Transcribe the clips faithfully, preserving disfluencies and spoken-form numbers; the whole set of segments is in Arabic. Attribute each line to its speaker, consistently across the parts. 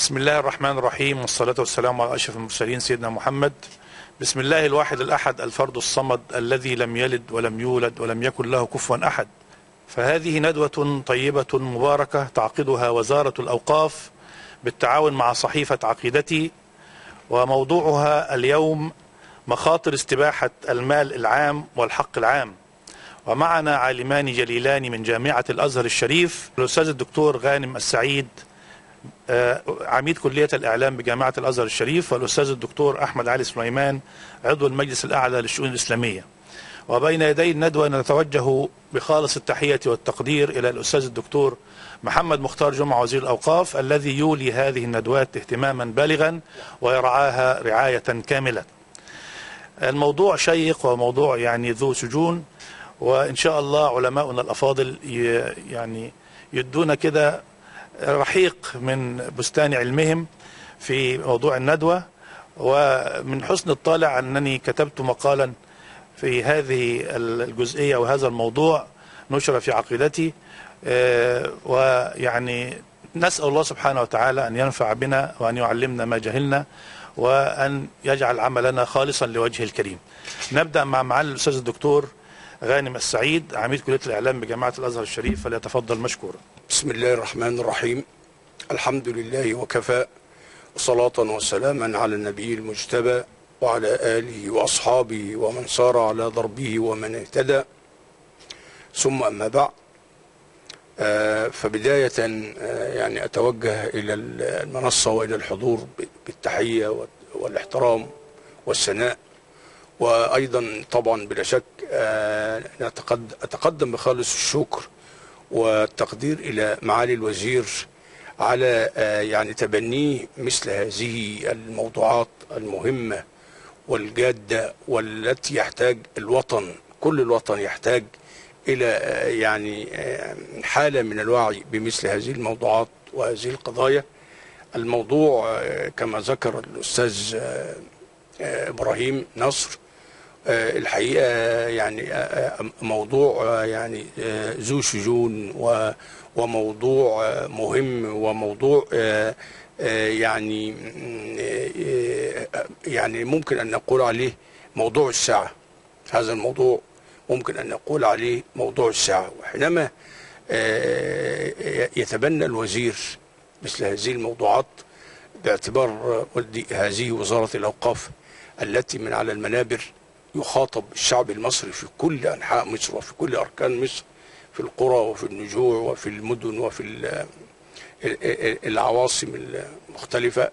Speaker 1: بسم الله الرحمن الرحيم، والصلاة والسلام على أشرف المرسلين سيدنا محمد. بسم الله الواحد الأحد الفرد الصمد الذي لم يلد ولم يولد ولم يكن له كفوا أحد. فهذه ندوة طيبة مباركة تعقدها وزارة الأوقاف بالتعاون مع صحيفة عقيدتي، وموضوعها اليوم مخاطر استباحة المال العام والحق العام. ومعنا عالمان جليلان من جامعة الأزهر الشريف، الأستاذ الدكتور غانم السعيد عميد كلية الإعلام بجامعة الأزهر الشريف، والأستاذ الدكتور أحمد علي سليمان عضو المجلس الأعلى للشؤون الإسلامية. وبين يدي الندوة نتوجه بخالص التحية والتقدير إلى الأستاذ الدكتور محمد مختار جمعة وزير الأوقاف، الذي يولي هذه الندوات اهتماما بالغا ويرعاها رعاية كاملة. الموضوع شيق وموضوع يعني ذو سجون، وإن شاء الله علماؤنا الأفاضل يعني يدون كده رحيق من بستان علمهم في موضوع الندوة. ومن حسن الطالع أنني كتبت مقالا في هذه الجزئية وهذا الموضوع نشر في عقيدتي، ويعني نسأل الله سبحانه وتعالى أن ينفع بنا وأن يعلمنا ما جهلنا وأن يجعل عملنا خالصا لوجهه الكريم. نبدأ مع معالي الأستاذ الدكتور غانم السعيد عميد كلية الإعلام بجامعة الأزهر الشريف، فليتفضل مشكورا.
Speaker 2: بسم الله الرحمن الرحيم. الحمد لله وكفى، وصلاة وسلاما على النبي المجتبى وعلى آله وأصحابه ومن سار على ضربه ومن اهتدى، ثم أما بعد. آه فبداية آه يعني أتوجه إلى المنصة وإلى الحضور بالتحية والاحترام والثناء، وأيضا طبعا بلا شك آه أتقدم بخالص الشكر والتقدير إلى معالي الوزير على يعني تبنيه مثل هذه الموضوعات المهمة والجادة، والتي يحتاج الوطن، كل الوطن يحتاج إلى يعني حالة من الوعي بمثل هذه الموضوعات وهذه القضايا. الموضوع كما ذكر الأستاذ إبراهيم نصر الحقيقة يعني موضوع يعني ذو شجون وموضوع مهم، وموضوع يعني يعني ممكن أن نقول عليه موضوع الساعة. هذا الموضوع ممكن أن نقول عليه موضوع الساعة. وحينما يتبنى الوزير مثل هذه الموضوعات، باعتبار هذه وزارة الأوقاف التي من على المنابر يخاطب الشعب المصري في كل أنحاء مصر وفي كل أركان مصر، في القرى وفي النجوع وفي المدن وفي العواصم المختلفة.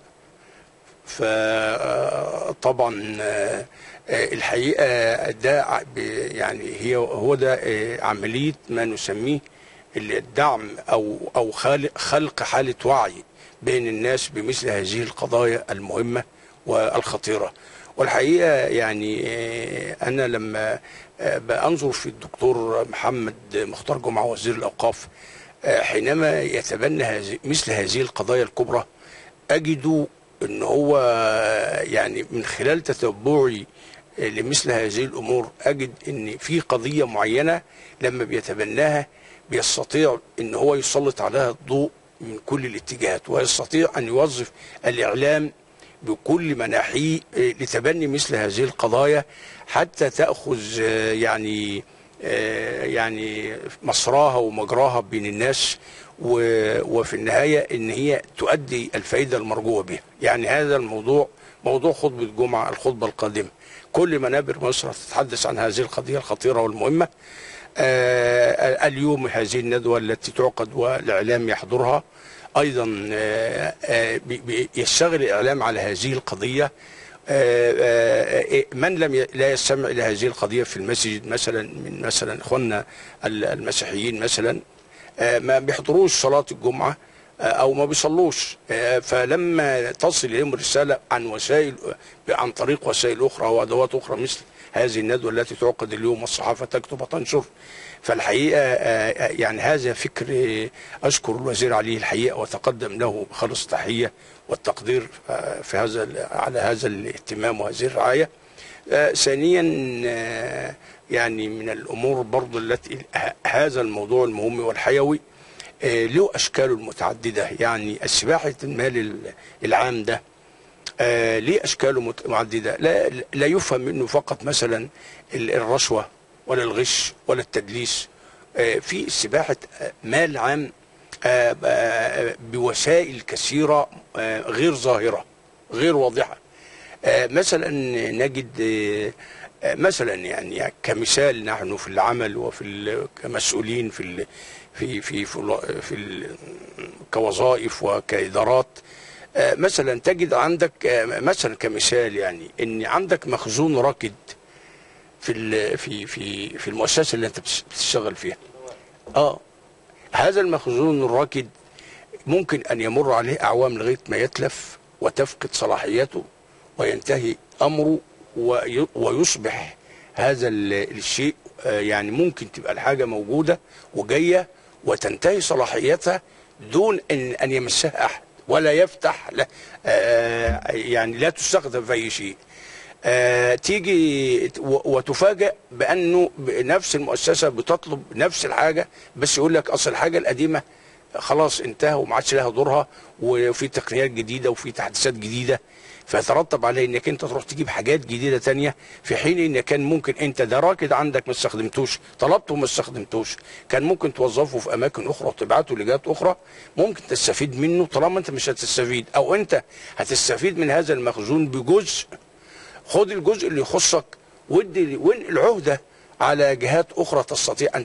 Speaker 2: فطبعا الحقيقة ده يعني هي هو ده عملية ما نسميه الدعم أو أو خلق حالة وعي بين الناس بمثل هذه القضايا المهمة والخطيرة. والحقيقة يعني أنا لما بأنظر في الدكتور محمد مختار جمعة وزير الأوقاف حينما يتبنى مثل هذه القضايا الكبرى، أجد أن هو يعني من خلال تتبعي لمثل هذه الأمور أجد أن في قضية معينة لما بيتبناها بيستطيع أن هو يسلط عليها الضوء من كل الاتجاهات، ويستطيع أن يوظف الإعلام بكل مناحيه لتبني مثل هذه القضايا حتى تأخذ يعني يعني مسراها ومجراها بين الناس، وفي النهاية ان هي تؤدي الفائدة المرجوة بها. يعني هذا الموضوع موضوع خطبة جمعة الخطبة القادمة، كل منابر مصر تتحدث عن هذه القضية الخطيرة والمهمة. اليوم هذه الندوة التي تعقد والإعلام يحضرها، أيضا يشتغل الإعلام على هذه القضية. من لم لا يستمع إلى هذه القضية في المسجد مثلا، من مثلا إخواننا المسيحيين مثلا ما بيحضروش صلاة الجمعة أو ما بيصلوش، فلما تصل إليهم الرسالة عن وسائل عن طريق وسائل أخرى وأدوات أخرى مثل هذه الندوة التي تعقد اليوم والصحافة تكتب وتنشر، فالحقيقة يعني هذا فكر أشكر الوزير عليه الحقيقة، وتقدم له بخالص التحية والتقدير في هذا على هذا الاهتمام وهذه الرعاية. ثانيا يعني من الأمور برضو التي هذا الموضوع المهم والحيوي له أشكاله المتعددة. يعني السباحة المال العام ده ليه أشكاله متعددة، لا, لا يفهم منه فقط مثلا الرشوة ولا الغش ولا التدليس. في سباحة مال عام بوسائل كثيرة غير ظاهرة غير واضحة. مثلا نجد مثلا يعني كمثال نحن في العمل وفي كمسؤولين في في في في, في كوظائف وكإدارات، مثلا تجد عندك مثلا كمثال يعني ان عندك مخزون راكد في في في في المؤسسه اللي انت بتشتغل فيها. اه هذا المخزون الراكد ممكن ان يمر عليه اعوام لغايه ما يتلف وتفقد صلاحيته وينتهي امره ويصبح هذا الشيء يعني ممكن تبقى الحاجه موجوده وجايه وتنتهي صلاحيتها دون ان ان يمسها احد ولا يفتح لا آه يعني لا تستخدم في اي شيء. آه تيجي وتفاجأ بانه نفس المؤسسه بتطلب نفس الحاجه، بس يقول لك اصل الحاجه القديمه خلاص انتهى وما عادش لها دورها وفي تقنيات جديده وفي تحديثات جديده، فيترتب عليه انك انت تروح تجيب حاجات جديده ثانيه، في حين ان كان ممكن انت ده راكد عندك ما استخدمتوش، طلبته وما استخدمتوش، كان ممكن توظفه في اماكن اخرى وتبعته لجهات اخرى ممكن تستفيد منه. طالما انت مش هتستفيد او انت هتستفيد من هذا المخزون بجزء، خد الجزء اللي يخصك ودي وانقل العهده على جهات اخرى تستطيع ان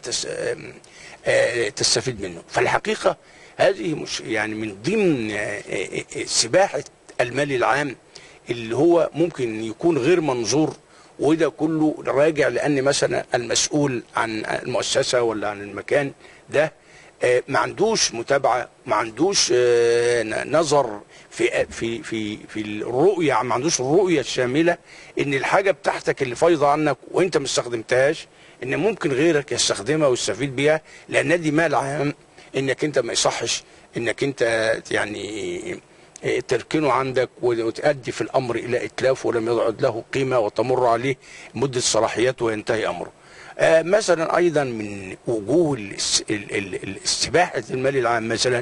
Speaker 2: تستفيد منه. فالحقيقه هذه مش يعني من ضمن سباحه المال العام اللي هو ممكن يكون غير منظور، وده كله راجع لان مثلا المسؤول عن المؤسسه ولا عن المكان ده ما عندوش متابعه، ما عندوش نظر في في في في الرؤيه، ما عندوش الرؤيه الشامله ان الحاجه بتاعتك اللي فايضه عنك وانت ما استخدمتهاش ان ممكن غيرك يستخدمها ويستفيد بيها، لان دي مال عام انك انت ما يصحش انك انت يعني تركنه عندك وتؤدي في الامر الى اتلاف ولم يعد له قيمه وتمر عليه مده صلاحيته وينتهي امره. آه مثلا ايضا من وجوه الاستباحه المال العام مثلا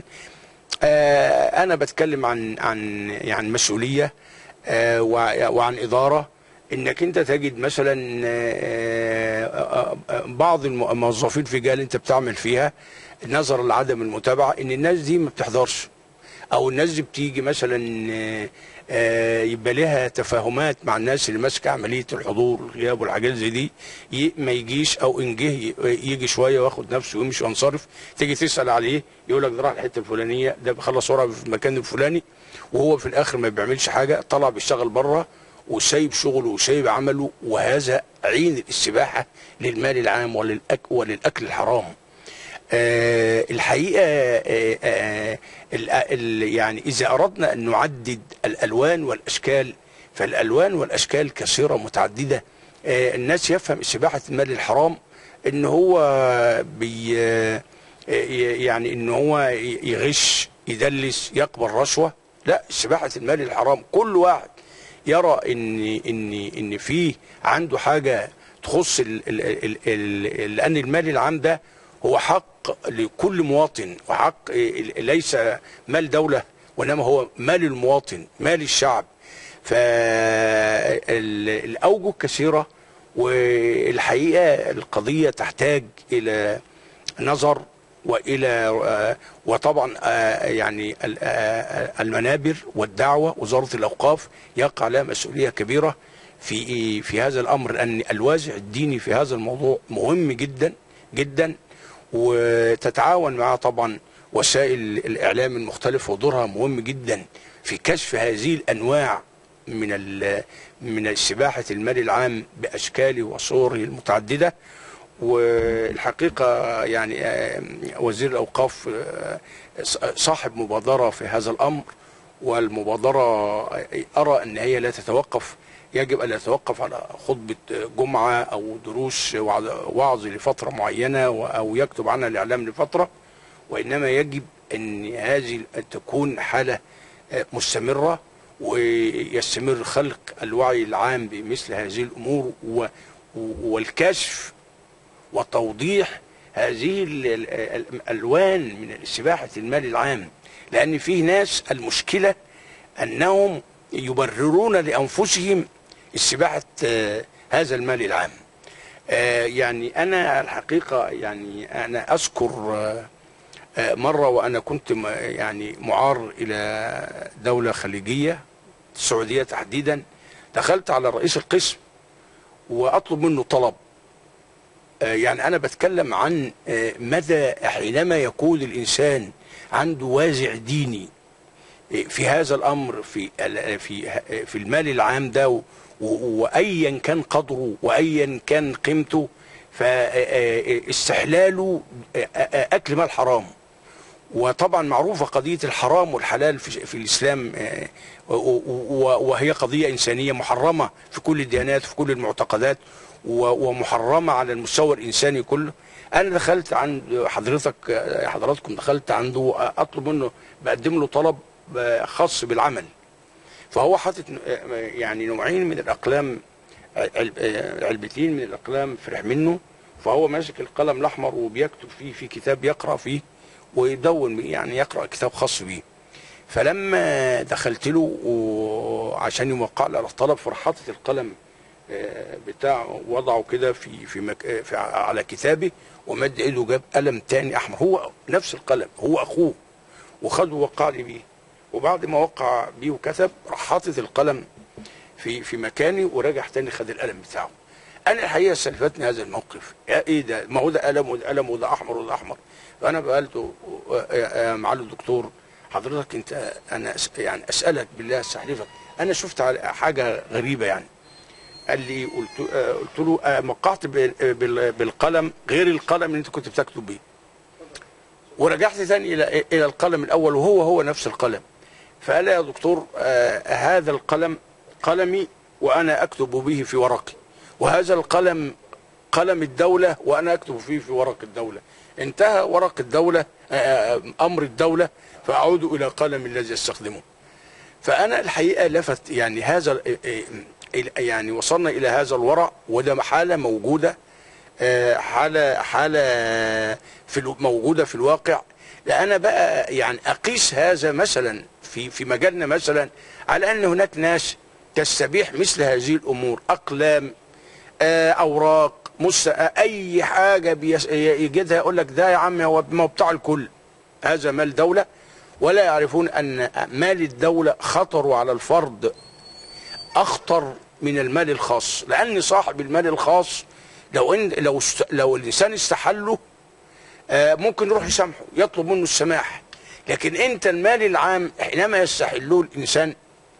Speaker 2: آه انا بتكلم عن عن يعني مسؤوليه آه وعن اداره، انك انت تجد مثلا آه بعض الموظفين في جهه انت بتعمل فيها نظرا لعدم المتابعه ان الناس دي ما بتحضرش، او الناس دي بتيجي مثلا يبقى لها تفاهمات مع الناس اللي ماسكه عمليه الحضور والغياب والحاجات زي دي، ما يجيش او ان جه يجي شويه واخد نفسه ويمشي وينصرف، تيجي تسال عليه يقول لك ده راح الحته الفلانيه، ده بيخلص ورقه في المكان الفلاني، وهو في الاخر ما بيعملش حاجه، طلع بيشتغل بره وسايب شغله وسايب عمله، وهذا عين الاستباحه للمال العام وللأك وللاكل الحرام. آه الحقيقه آه آه يعني اذا اردنا ان نعدد الالوان والاشكال، فالالوان والاشكال كثيره متعدده. آه الناس يفهم استباحه المال الحرام ان هو بي يعني ان هو يغش يدلس يقبل رشوه، لا، استباحه المال الحرام كل واحد يرى ان ان ان فيه عنده حاجه تخص ال ال ال ال لان المال العام ده هو حق لكل مواطن، وحق ليس مال دولة وإنما هو مال المواطن مال الشعب. فالأوجه كثيرة، والحقيقة القضية تحتاج إلى نظر وإلى وطبعا يعني المنابر والدعوة، وزارة الأوقاف يقع لها مسؤولية كبيرة في في هذا الأمر، لأن الوازع الديني في هذا الموضوع مهم جدا جدا، وتتعاون معها طبعا وسائل الإعلام المختلفة، ودورها مهم جدا في كشف هذه الأنواع من من استباحة المال العام بأشكاله وصوره المتعددة. والحقيقة يعني وزير الأوقاف صاحب مبادرة في هذا الأمر، والمبادرة أرى أن هي لا تتوقف، يجب أن يتوقف على خطبة جمعة أو دروس وعظ لفترة معينة أو يكتب عنها الإعلام لفترة، وإنما يجب أن هذه تكون حالة مستمرة، ويستمر خلق الوعي العام بمثل هذه الأمور والكشف وتوضيح هذه الألوان من استباحة المال العام، لأن فيه ناس المشكلة أنهم يبررون لأنفسهم استباحة هذا المال العام. يعني أنا الحقيقة يعني أنا أذكر مرة وأنا كنت يعني معار إلى دولة خليجية السعودية تحديدا، دخلت على رئيس القسم وأطلب منه طلب. يعني أنا بتكلم عن مدى حينما يكون الإنسان عنده وازع ديني في هذا الأمر، في في في المال العام ده، وأيا كان قدره وأيا كان قيمته، فاستحلاله أكل مال حرام. وطبعا معروفة قضية الحرام والحلال في, في الإسلام، وهي قضية إنسانية محرمة في كل الديانات وفي كل المعتقدات، ومحرمة على المستوى الإنساني كله. أنا دخلت عند حضرتك حضراتكم دخلت عنده أطلب منه، بقدم له طلب خاص بالعمل، فهو حاطط يعني نوعين من الأقلام، علبتين من الأقلام فرح منه، فهو ماسك القلم الأحمر وبيكتب فيه في كتاب يقرأ فيه ويدون، يعني يقرأ كتاب خاص بيه. فلما دخلت له عشان يوقع لي على الطلب، فراح حاطط القلم بتاعه وضعه كده في في, مك... في على كتابه، ومد ايده جاب قلم تاني احمر هو نفس القلم، هو اخوه، وخده ووقع لي بيه. وبعد ما وقع بيه وكتب، راح حاطط القلم في في مكاني ورجع تاني خد القلم بتاعه. انا الحقيقه استلفتني هذا الموقف، ايه ده؟ ما هو ده قلم وده قلم وده احمر وده احمر. فانا بقالته يا معالي الدكتور حضرتك انت انا يعني اسالك بالله استحلفك، انا شفت حاجه غريبه يعني. قال لي قلت قلت له وقعت بالقلم غير القلم اللي انت كنت بتكتب بيه، ورجعت ثاني الى الى القلم الاول وهو هو نفس القلم. فقال يا دكتور آه هذا القلم قلمي وانا اكتب به في ورقي، وهذا القلم قلم الدوله وانا اكتب فيه في ورق الدوله. انتهى ورق الدوله آه امر الدوله، فاعود الى قلم الذي استخدمه. فانا الحقيقه لفت يعني هذا يعني وصلنا الى هذا الورع، وده حاله موجوده، حاله حاله في موجوده في الواقع. لأنا بقى يعني اقيس هذا مثلا في في مجالنا مثلا على ان هناك ناس تستبيح مثل هذه الامور، اقلام، اوراق، مس اي حاجه يجدها يقول لك ده يا عم هو بتاع الكل، هذا مال دوله، ولا يعرفون ان مال الدوله خطره على الفرد اخطر من المال الخاص. لان صاحب المال الخاص لو ان لو لو الانسان استحله ممكن يروح يسامحه، يطلب منه السماح. لكن انت المال العام حينما يستحله الانسان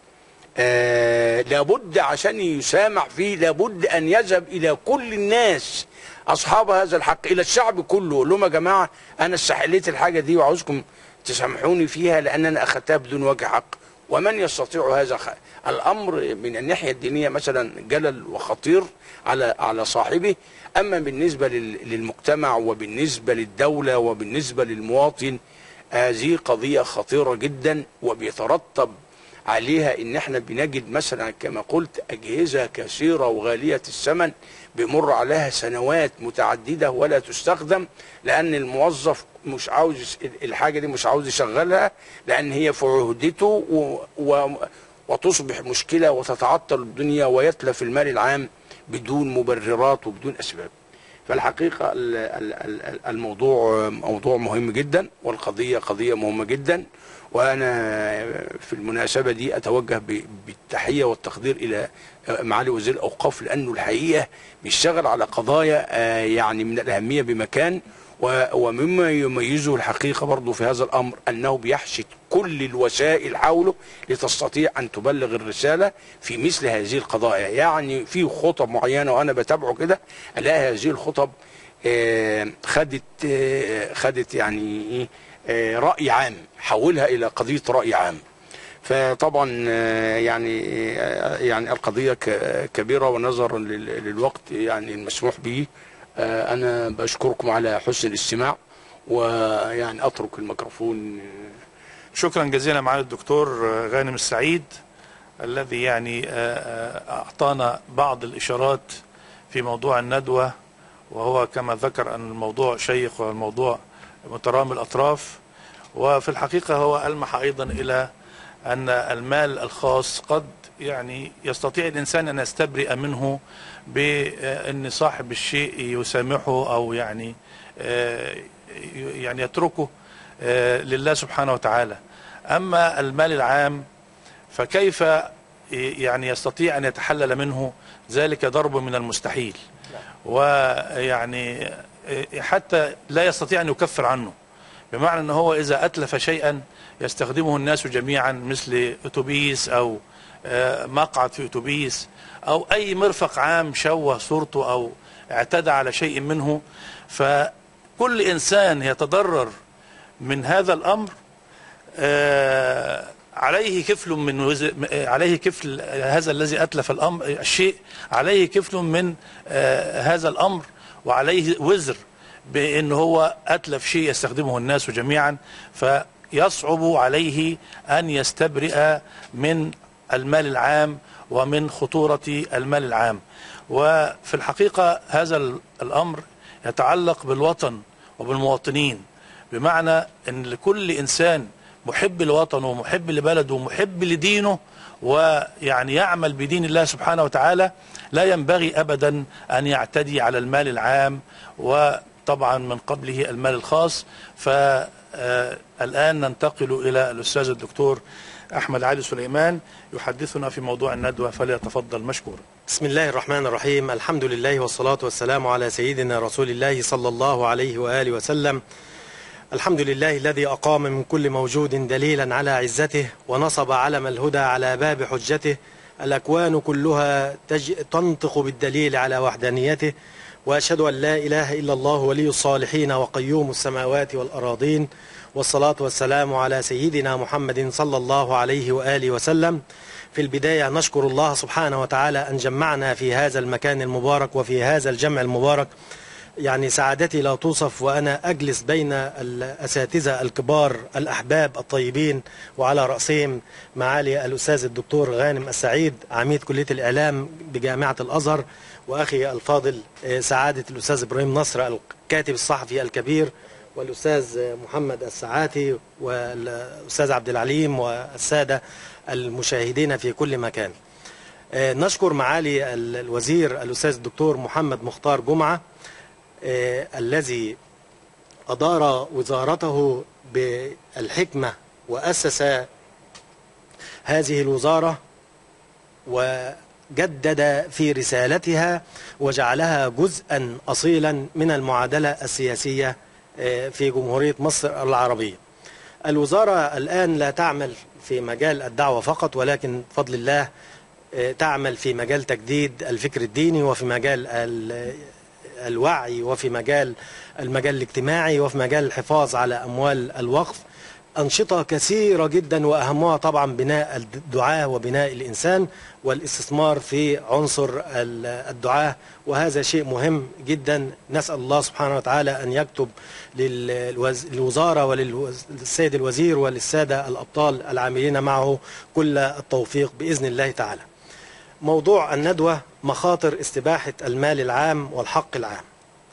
Speaker 2: لابد عشان يسامح فيه لابد ان يذهب الى كل الناس اصحاب هذا الحق، الى الشعب كله، يقول لهم يا جماعه انا استحليت الحاجه دي وعاوزكم تسامحوني فيها لان انا اخذتها بدون وجه حق. ومن يستطيع هذا؟ الامر من الناحيه الدينيه مثلا جلل وخطير على على صاحبه، اما بالنسبه للمجتمع وبالنسبه للدوله وبالنسبه للمواطن هذه قضيه خطيره جدا، وبيترتب عليها ان احنا بنجد مثلا كما قلت اجهزه كثيره وغاليه الثمن بيمر عليها سنوات متعدده ولا تستخدم، لان الموظف مش عاوز الحاجه دي، مش عاوز يشغلها لان هي في عهدته، و... و... وتصبح مشكله وتتعطل الدنيا ويتلف المال العام بدون مبررات وبدون اسباب. فالحقيقه الموضوع موضوع مهم جدا، والقضيه قضيه مهمه جدا. وانا في المناسبه دي اتوجه بالتحيه والتقدير الى معالي وزير الاوقاف، لانه الحقيقه بيشتغل على قضايا يعني من الاهميه بمكان. ومما يميزه الحقيقه برضه في هذا الامر انه بيحشد كل الوسائل حوله لتستطيع ان تبلغ الرساله في مثل هذه القضايا. يعني في خطب معينه وانا بتابعه كده الاقي هذه الخطب خدت خدت يعني ايه رأي عام، حولها إلى قضية رأي عام. فطبعا يعني يعني القضية كبيرة، ونظرا للوقت يعني المسموح به أنا بشكركم على حسن الاستماع، ويعني أترك الميكروفون.
Speaker 1: شكرا جزيلا معالي الدكتور غانم السعيد الذي يعني أعطانا بعض الإشارات في موضوع الندوة وهو كما ذكر أن الموضوع شيق والموضوع مترامي الأطراف. وفي الحقيقة هو ألمح أيضا إلى أن المال الخاص قد يعني يستطيع الإنسان أن يستبرئ منه بأن صاحب الشيء يسامحه أو يعني يعني يتركه لله سبحانه وتعالى. أما المال العام فكيف يعني يستطيع أن يتحلل منه؟ ذلك ضرب من المستحيل، ويعني حتى لا يستطيع أن يكفر عنه، بمعنى أنه هو إذا أتلف شيئا يستخدمه الناس جميعا مثل أتوبيس أو مقعد في أتوبيس أو أي مرفق عام شوه صورته أو اعتدى على شيء منه، فكل إنسان يتضرر من هذا الأمر عليه كفل من وزر، عليه كفل هذا الذي أتلف الأمر الشيء، عليه كفل من هذا الأمر، وعليه وزر بأن هو أتلف شيء يستخدمه الناس جميعا، فيصعب عليه أن يستبرئ من المال العام ومن خطورة المال العام. وفي الحقيقة هذا الأمر يتعلق بالوطن وبالمواطنين، بمعنى أن لكل إنسان محب لوطنه ومحب لبلده ومحب لدينه ويعني يعمل بدين الله سبحانه وتعالى لا ينبغي أبدا أن يعتدي على المال العام، وطبعا من قبله المال الخاص. فالآن ننتقل إلى الأستاذ الدكتور أحمد علي سليمان يحدثنا في موضوع الندوة، فليتفضل مشكورا.
Speaker 3: بسم الله الرحمن الرحيم. الحمد لله والصلاة والسلام على سيدنا رسول الله صلى الله عليه وآله وسلم. الحمد لله الذي أقام من كل موجود دليلا على عزته، ونصب علم الهدى على باب حجته. الأكوان كلها تج... تنطق بالدليل على وحدانيته، وأشهد أن لا إله إلا الله ولي الصالحين وقيوم السماوات والأراضين، والصلاة والسلام على سيدنا محمد صلى الله عليه وآله وسلم. في البداية نشكر الله سبحانه وتعالى أن جمعنا في هذا المكان المبارك وفي هذا الجمع المبارك. يعني سعادتي لا توصف وأنا أجلس بين الأساتذة الكبار الأحباب الطيبين، وعلى رأسهم معالي الأستاذ الدكتور غانم السعيد عميد كلية الإعلام بجامعة الأزهر، وأخي الفاضل سعادة الأستاذ إبراهيم نصر الكاتب الصحفي الكبير، والأستاذ محمد السعاتي، والأستاذ عبد العليم، والسادة المشاهدين في كل مكان. نشكر معالي الوزير الأستاذ الدكتور محمد مختار جمعة الذي أدار وزارته بالحكمة وأسس هذه الوزارة وجدد في رسالتها وجعلها جزءا أصيلا من المعادلة السياسية في جمهورية مصر العربية. الوزارة الآن لا تعمل في مجال الدعوة فقط، ولكن بفضل الله تعمل في مجال تجديد الفكر الديني، وفي مجال الوعي، وفي مجال المجال الاجتماعي، وفي مجال الحفاظ على أموال الوقف. أنشطة كثيرة جدا، وأهمها طبعا بناء الدعاة وبناء الإنسان والاستثمار في عنصر الدعاة، وهذا شيء مهم جدا. نسأل الله سبحانه وتعالى أن يكتب للوزارة وللسيد الوزير وللسادة الأبطال العاملين معه كل التوفيق بإذن الله تعالى. موضوع الندوة: مخاطر استباحة المال العام والحق العام.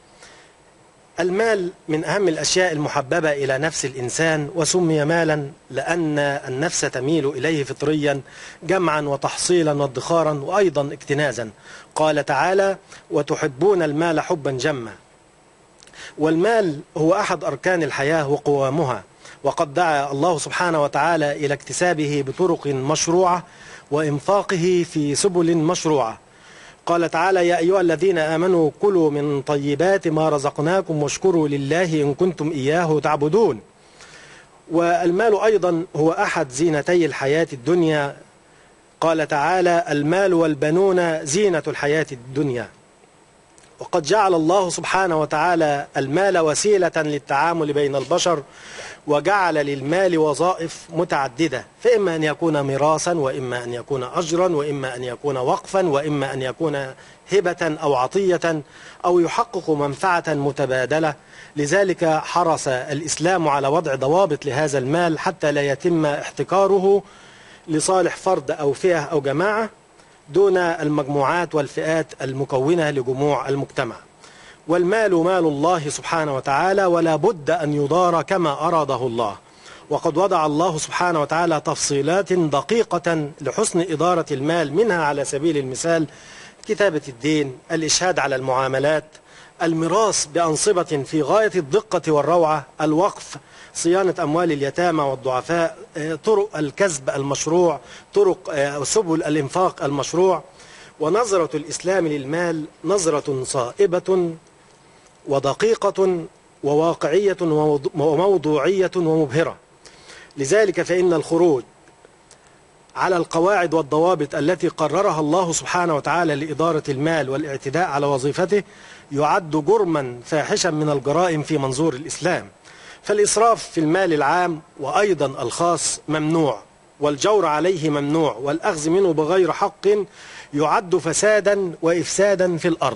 Speaker 3: المال من أهم الأشياء المحببة إلى نفس الإنسان، وسمي مالا لأن النفس تميل إليه فطريا جمعا وتحصيلا وادخارا وأيضا اكتنازا. قال تعالى: وتحبون المال حبا جما. والمال هو أحد أركان الحياة وقوامها، وقد دعا الله سبحانه وتعالى إلى اكتسابه بطرق مشروعة وإنفاقه في سبل مشروعة. قال تعالى: يا أيها الذين آمنوا كلوا من طيبات ما رزقناكم واشكروا لله إن كنتم إياه تعبدون. والمال أيضا هو أحد زينتي الحياة الدنيا. قال تعالى: المال والبنون زينة الحياة الدنيا. وقد جعل الله سبحانه وتعالى المال وسيلة للتعامل بين البشر، وجعل للمال وظائف متعددة، فإما أن يكون ميراثا، وإما أن يكون أجرا، وإما أن يكون وقفا، وإما أن يكون هبة أو عطية، أو يحقق منفعة متبادلة. لذلك حرص الإسلام على وضع ضوابط لهذا المال حتى لا يتم احتكاره لصالح فرد أو فئة أو جماعة دون المجموعات والفئات المكونة لجموع المجتمع. والمال مال الله سبحانه وتعالى، ولا بد أن يدار كما أراده الله. وقد وضع الله سبحانه وتعالى تفصيلات دقيقة لحسن إدارة المال، منها على سبيل المثال كتابة الدين، الإشهاد على المعاملات، الميراث بأنصبة في غاية الدقة والروعة، الوقف، صيانة أموال اليتامى والضعفاء، طرق الكسب المشروع، طرق سبل الإنفاق المشروع. ونظرة الإسلام للمال نظرة صائبة ودقيقة وواقعية وموضوعية ومبهرة. لذلك فإن الخروج على القواعد والضوابط التي قررها الله سبحانه وتعالى لإدارة المال والاعتداء على وظيفته يعد جرما فاحشا من الجرائم في منظور الإسلام. فالإسراف في المال العام وأيضا الخاص ممنوع، والجور عليه ممنوع، والأخذ منه بغير حق يعد فسادا وإفسادا في الأرض.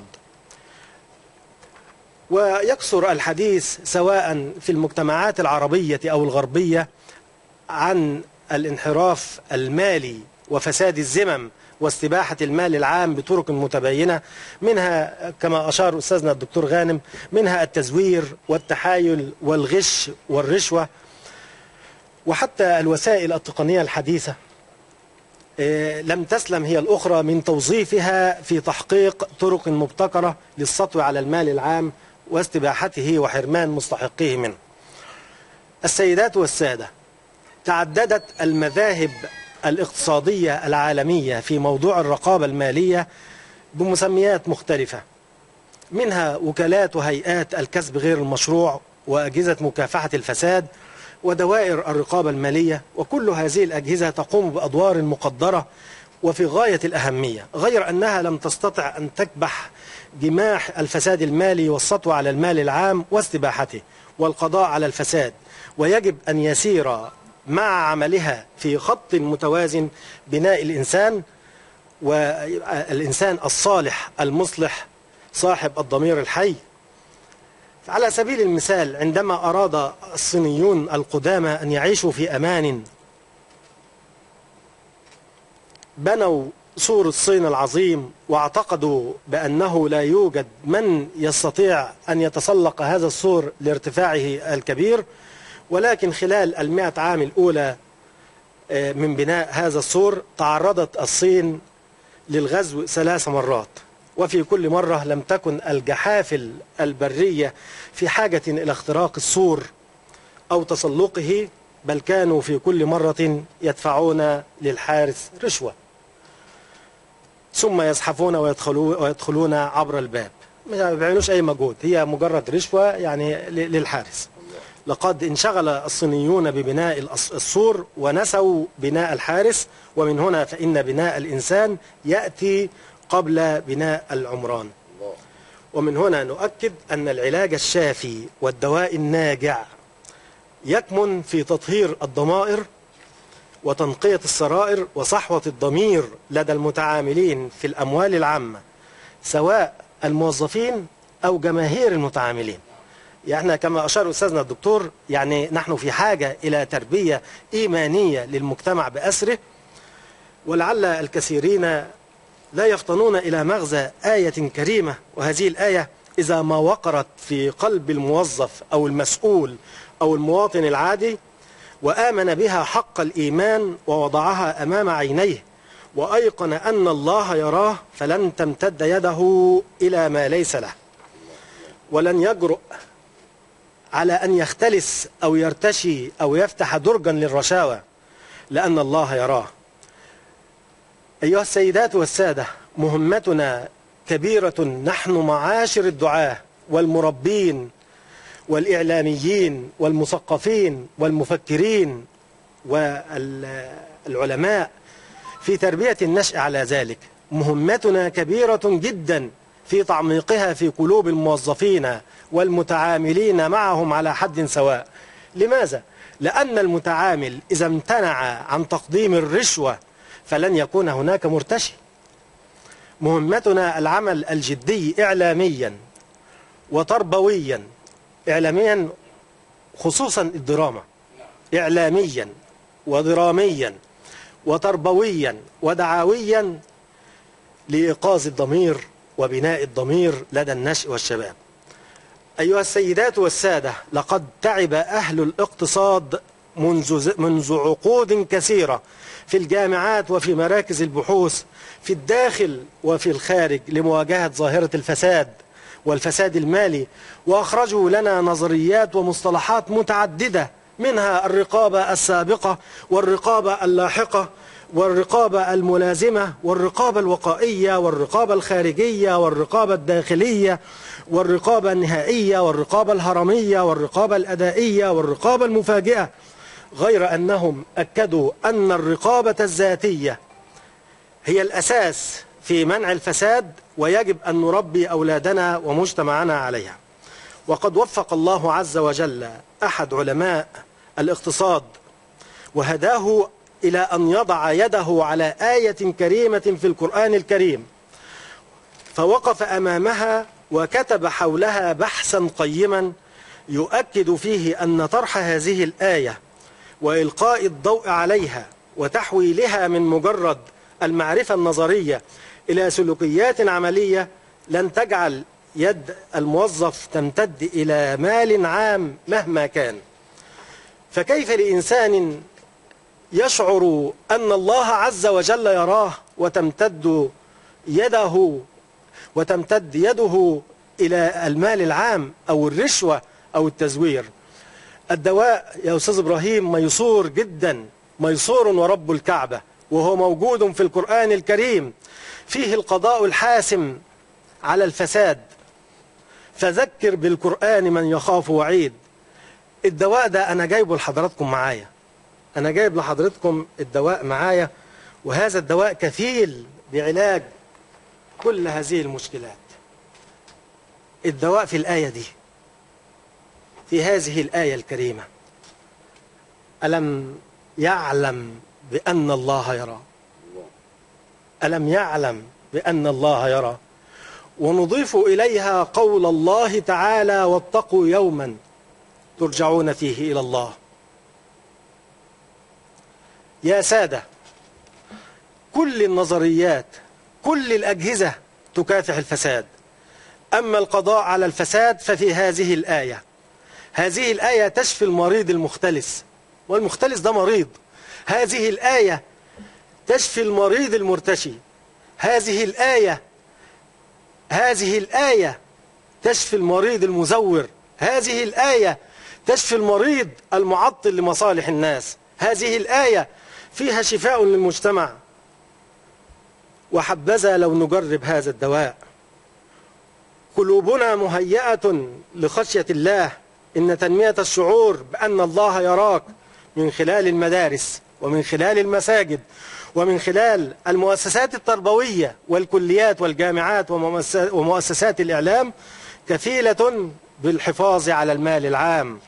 Speaker 3: ويكثر الحديث سواء في المجتمعات العربية أو الغربية عن الانحراف المالي وفساد الذمم واستباحة المال العام بطرق متباينة، منها كما أشار أستاذنا الدكتور غانم، منها التزوير والتحايل والغش والرشوة، وحتى الوسائل التقنية الحديثة لم تسلم هي الأخرى من توظيفها في تحقيق طرق مبتكرة للسطو على المال العام واستباحته وحرمان مستحقيه منه. السيدات والسادة، تعددت المذاهب الاقتصادية العالمية في موضوع الرقابة المالية بمسميات مختلفة، منها وكالات وهيئات الكسب غير المشروع، وأجهزة مكافحة الفساد، ودوائر الرقابة المالية. وكل هذه الأجهزة تقوم بأدوار مقدرة وفي غاية الأهمية، غير أنها لم تستطع أن تكبح جماح الفساد المالي والسطو على المال العام واستباحته والقضاء على الفساد. ويجب أن يسير مع عملها في خط متوازن بناء الإنسان، والإنسان الصالح المصلح صاحب الضمير الحي. على سبيل المثال، عندما أراد الصينيون القدامى أن يعيشوا في أمان بنوا سور الصين العظيم، واعتقدوا بأنه لا يوجد من يستطيع أن يتسلق هذا السور لارتفاعه الكبير. ولكن خلال المئة عام الأولى من بناء هذا السور تعرضت الصين للغزو ثلاث مرات، وفي كل مرة لم تكن الجحافل البرية في حاجة إلى اختراق السور أو تسلقه، بل كانوا في كل مرة يدفعون للحارس رشوة ثم يزحفون ويدخلون عبر الباب، ما بيعملوش أي مجهود، هي مجرد رشوة يعني للحارس. لقد انشغل الصينيون ببناء السور ونسوا بناء الحارس، ومن هنا فإن بناء الإنسان يأتي قبل بناء العمران. ومن هنا نؤكد أن العلاج الشافي والدواء الناجع يكمن في تطهير الضمائر وتنقية السرائر وصحوة الضمير لدى المتعاملين في الأموال العامة، سواء الموظفين أو جماهير المتعاملين. يعني كما أشار أستاذنا الدكتور، يعني نحن في حاجة إلى تربية إيمانية للمجتمع بأسره. ولعل الكثيرين لا يفطنون إلى مغزى آية كريمة، وهذه الآية إذا ما وقرت في قلب الموظف أو المسؤول أو المواطن العادي وآمن بها حق الإيمان ووضعها أمام عينيه وأيقن أن الله يراه، فلن تمتد يده إلى ما ليس له، ولن يجرؤ على أن يختلس أو يرتشي أو يفتح درجا للرشاوى، لأن الله يراه. أيها السيدات والسادة، مهمتنا كبيرة نحن معاشر الدعاة والمربين والإعلاميين والمثقفين والمفكرين والعلماء في تربية النشء على ذلك. مهمتنا كبيرة جدا في تعميقها في قلوب الموظفين والمتعاملين معهم على حد سواء. لماذا؟ لأن المتعامل إذا امتنع عن تقديم الرشوة فلن يكون هناك مرتشي. مهمتنا العمل الجدي إعلاميا وتربويا، إعلاميا خصوصا الدراما، إعلاميا ودراميا وتربويا ودعويا لإيقاظ الضمير وبناء الضمير لدى النشء والشباب. أيها السيدات والسادة، لقد تعب أهل الاقتصاد منذ منذ عقود كثيرة في الجامعات وفي مراكز البحوث في الداخل وفي الخارج لمواجهة ظاهرة الفساد والفساد المالي، وأخرجوا لنا نظريات ومصطلحات متعددة، منها الرقابة السابقة والرقابة اللاحقة والرقابة الملازمة والرقابة الوقائية والرقابة الخارجية والرقابة الداخلية والرقابة النهائية والرقابة الهرمية والرقابة الأدائية والرقابة المفاجئة، غير أنهم أكدوا أن الرقابة الذاتية هي الأساس في منع الفساد، ويجب أن نربي أولادنا ومجتمعنا عليها. وقد وفق الله عز وجل أحد علماء الاقتصاد وهداه إلى أن يضع يده على آية كريمة في القرآن الكريم، فوقف أمامها وكتب حولها بحثا قيما يؤكد فيه أن طرح هذه الآية وإلقاء الضوء عليها وتحويلها من مجرد المعرفة النظرية إلى سلوكيات عملية لن تجعل يد الموظف تمتد إلى مال عام مهما كان. فكيف لإنسان يشعر أن الله عز وجل يراه وتمتد يده وتمتد يده إلى المال العام أو الرشوة أو التزوير؟ الدواء يا أستاذ إبراهيم ميسور جدا، ميسور ورب الكعبة، وهو موجود في القرآن الكريم، فيه القضاء الحاسم على الفساد، فذكر بالقرآن من يخاف وعيد. الدواء ده أنا جايبه لحضراتكم معايا، أنا جايب لحضرتكم الدواء معايا، وهذا الدواء كفيل بعلاج كل هذه المشكلات. الدواء في الآية دي، في هذه الآية الكريمة: ألم يعلم بأن الله يرى، ألم يعلم بأن الله يرى. ونضيف إليها قول الله تعالى: واتقوا يوما ترجعون فيه إلى الله. يا سادة، كل النظريات، كل الأجهزة تكافح الفساد، أما القضاء على الفساد ففي هذه الآية. هذه الآية تشفي المريض المختلس، والمختلس ده مريض. هذه الآية تشفي المريض المرتشي. هذه الآية هذه الآية تشفي المريض المزور. هذه الآية تشفي المريض المعطل لمصالح الناس. هذه الآية فيها شفاء للمجتمع. وحبذا لو نجرب هذا الدواء. قلوبنا مهيئة لخشية الله. إن تنمية الشعور بأن الله يراك من خلال المدارس ومن خلال المساجد ومن خلال المؤسسات التربوية والكليات والجامعات ومؤسسات الإعلام كفيلة بالحفاظ على المال العام.